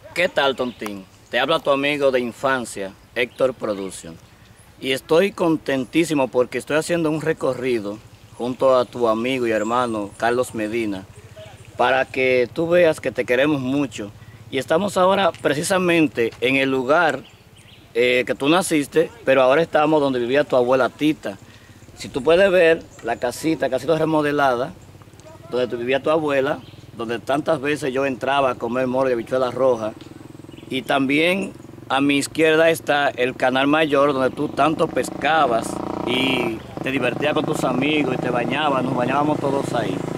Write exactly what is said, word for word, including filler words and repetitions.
¿Qué tal, Tontín? Te habla tu amigo de infancia, Héctor Production. Y estoy contentísimo porque estoy haciendo un recorrido junto a tu amigo y hermano Carlos Medina para que tú veas que te queremos mucho. Y estamos ahora precisamente en el lugar eh, que tú naciste, pero ahora estamos donde vivía tu abuela Tita. Si tú puedes ver la casita, que ha sido remodelada, donde tu- vivía tu abuela, donde tantas veces yo entraba a comer moro y habichuelas rojas. Y también a mi izquierda está el canal mayor donde tú tanto pescabas y te divertías con tus amigos y te bañabas, nos bañábamos todos ahí.